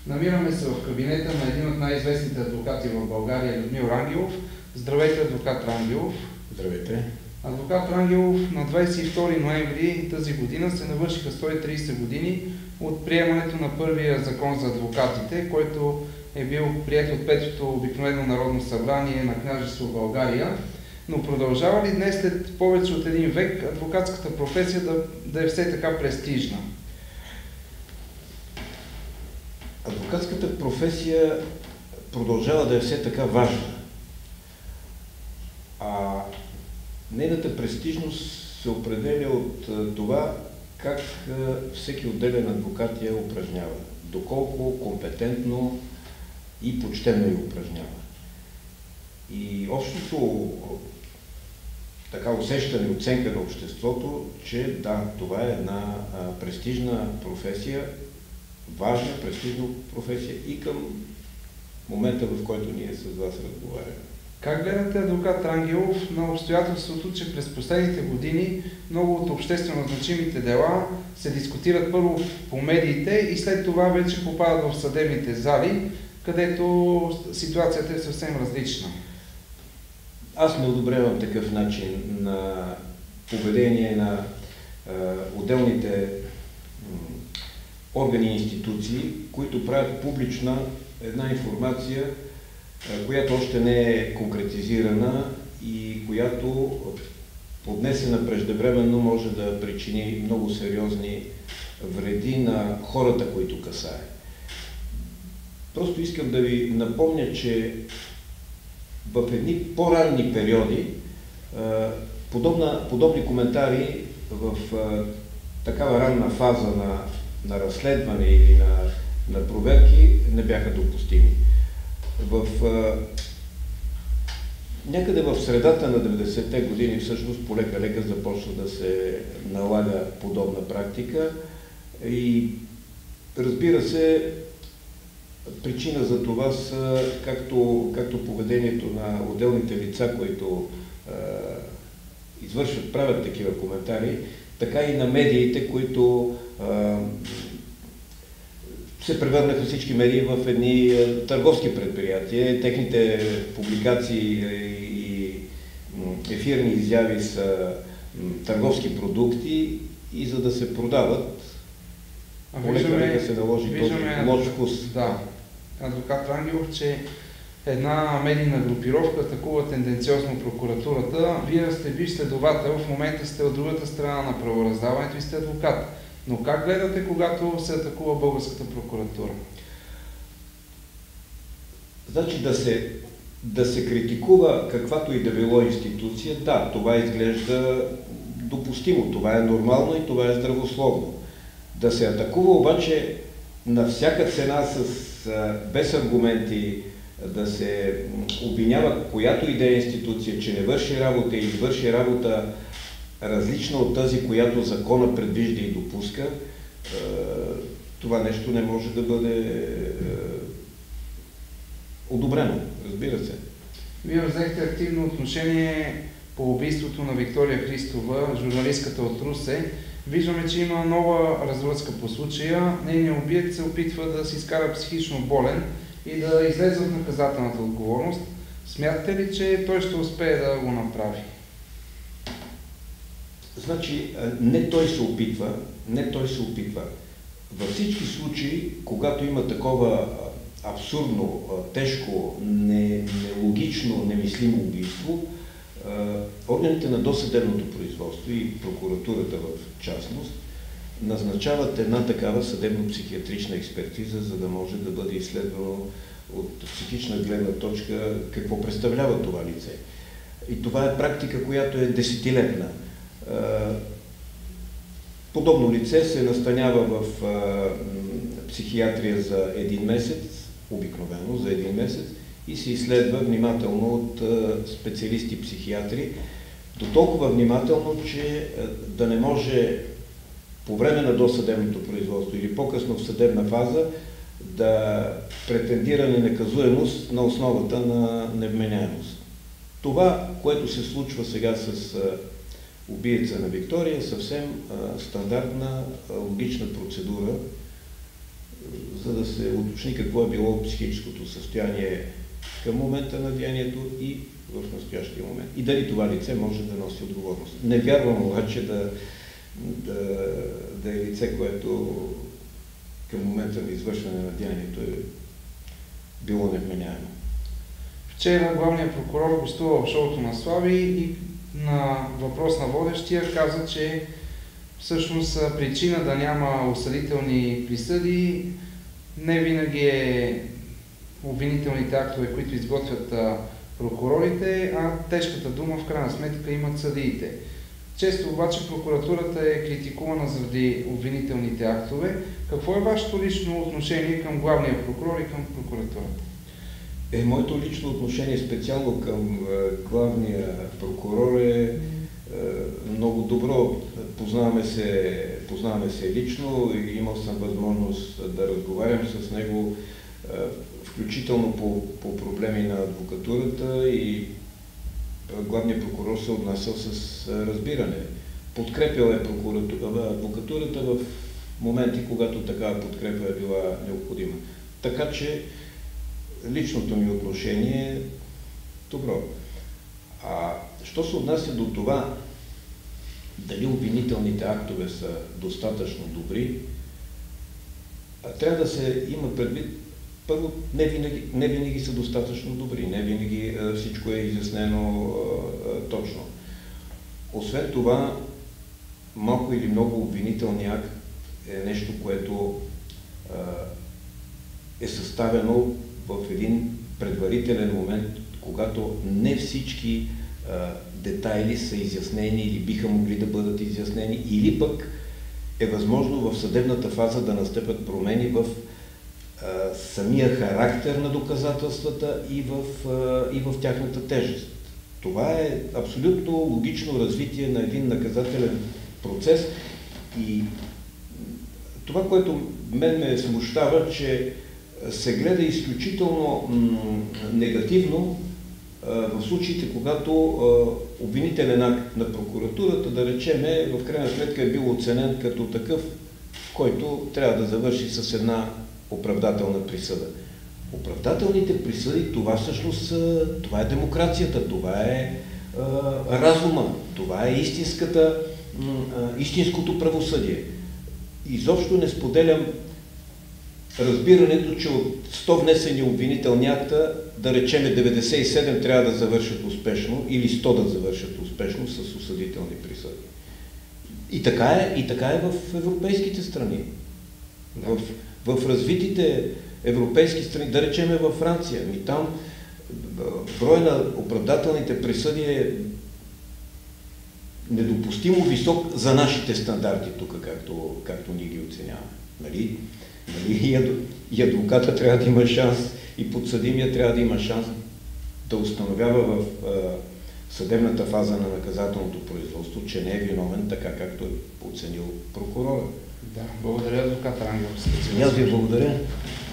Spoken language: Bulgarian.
Намираме се в кабинета на един от най-известните адвокати в България, Людмил Рангелов. Здравейте, адвокат Рангелов. Здравейте. Адвокат Рангелов, на 22 ноември тази година се навършиха 130 години от приемането на първия закон за адвокатите, който е бил приет от Петото обикновено народно събрание на княжество България. Но продължава ли днес, след повече от един век, адвокатската професия да е все така престижна? Адвокатската професия продължава да е все така важна. А нейната престижност се определя от това как всеки отделен адвокат я упражнява. Доколко компетентно и почтенно я упражнява. И общото така усещане, оценка на обществото, че да, това е една престижна професия, важна, престижна професия и към момента, в който ние с вас разговаряме. Как гледате, адвокат Рангелов, на обстоятелството, че през последните години много от обществено значимите дела се дискутират първо по медиите и след това вече попадат в съдебните зали, където ситуацията е съвсем различна? Аз не одобрявам такъв начин на поведение на отделните органи и институции, които правят публична една информация, която още не е конкретизирана и която поднесена преждевременно може да причини много сериозни вреди на хората, които касае. Просто искам да ви напомня, че в едни по-ранни периоди подобни коментари в такава ранна фаза на разследване или на проверки не бяха допустими. Някъде в средата на 90-те години всъщност полека-лека започва да се налага подобна практика и разбира се, причина за това са както поведението на отделните лица, които правят такива коментари, така и на медиите, които се превърнаха всички медии в едни търговски предприятия. Техните публикации и ефирни изяви са търговски продукти и за да се продават, полека се наложи този лош вкус. Да, адвокат Рангелов, че една медийна групировка атакува тенденциозно прокуратурата. Вие сте бивш следовател, в момента сте от другата страна на правораздаването и сте адвокат. Но как гледате, когато се атакува българската прокуратура? Значи да се критикува каквато и да било институция, да, това изглежда допустимо, това е нормално и това е здравословно. Да се атакува обаче на всяка цена без аргументи, да се обвинява която и да е институция, че не върши работа или върши работа различна от тази, която закона предвижда и допуска, това нещо не може да бъде одобрено, разбира се. Вие взехте активно отношение по убийството на Виктория Христова, журналистката от Русе. Виждаме, че има нова развръзка по случая. Нейният убиец се опитва да се изкара психично болен и да излезе от наказателната отговорност. Смятате ли, че той ще успее да го направи? Значи, не той се опитва. Във всички случаи, когато има такова абсурдно, тежко, нелогично, немислимо убийство, органите на досъдебното производство и прокуратурата в частност назначават една такава съдебно-психиатрична експертиза, за да може да бъде изследвано от психична гледна точка какво представлява това лице. И това е практика, която е десетилетна. Подобно лице се настанява в психиатрия за един месец, обикновено за един месец, и се изследва внимателно от специалисти-психиатри, до толкова внимателно, че да не може по време на досъдебното производство или по-късно в съдебна фаза да претендира ненаказуемост на основата на невменяемост. Това, което се случва сега с убиеца на Виктория, е съвсем стандартна, логична процедура за да се уточни какво е било психическото състояние към момента на деянието и в настоящия момент. И дали това лице може да носи отговорност. Не вярвам обаче да е лице, което към момента на извършване на деянието е било невменяемо. Вчера главният прокурор гостува в шоуто на Слави и на въпрос на водещия каза, че всъщност причина да няма осъдителни присъди не винаги е обвинителните актове, които изготвят прокурорите, а тежката дума в крайна сметка имат съдиите. Често обаче прокуратурата е критикувана заради обвинителните актове. Какво е вашето лично отношение към главния прокурор и към прокуратурата? Моето лично отношение специално към главния прокурор е много добро. Познаваме се лично и имал съм възможност да разговарям с него, включително по проблеми на адвокатурата, и главният прокурор се отнасял с разбиране. Подкрепял е адвокатурата в моменти, когато такава подкрепа е била необходима. Така че личното ми отношение е добро. Що се отнася до това, дали обвинителните актове са достатъчно добри, трябва да се има предвид, първо, не винаги са достатъчно добри, не винаги всичко е изяснено точно. Освен това, малко или много обвинителният акт е нещо, което е съставено в един предварителен момент, когато не всички детайли са изяснени или биха могли да бъдат изяснени, или пък е възможно в съдебната фаза да настъпят промени в самия характер на доказателствата и в тяхната тежест. Това е абсолютно логично развитие на един наказателен процес и това, което мен ме смущава, че се гледа изключително негативно в случаите, когато обвинителен акт на прокуратурата, да речеме, в крайна сметка е бил оценен като такъв, който трябва да завърши с една оправдателна присъда. Оправдателните присъди, това всъщност това е демокрацията, това е разума, това е истинското правосъдие. Изобщо не споделям разбирането, че от 100 внесени обвинителни акта, да речеме 97 трябва да завършат успешно или 100 да завършат успешно с осъдителни присъди. И така е в европейските страни. В развитите европейски страни, да речеме във Франция, там брой на оправдателните присъди е недопустимо висок за нашите стандарти тук, както ние ги оценяваме. Нали? И адвоката трябва да има шанс, и подсъдимия трябва да има шанс да установява в съдебната фаза на наказателното производство, че не е виновен, така както е оценил прокурора. Да, благодаря, адвокат Рангелов. Аз ви благодаря.